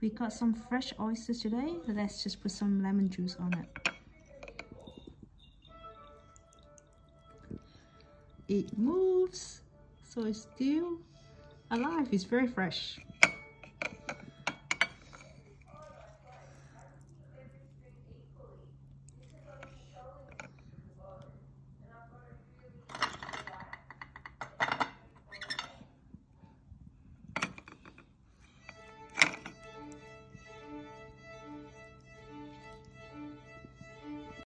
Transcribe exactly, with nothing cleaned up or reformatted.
We got some fresh oysters today. Let's just put some lemon juice on it. It moves, so it's still alive. It's very fresh.